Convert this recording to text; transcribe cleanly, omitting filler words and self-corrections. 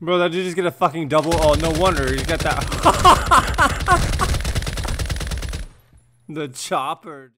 Bro, that dude just get a fucking double. Oh, no wonder he's got that. The chopper.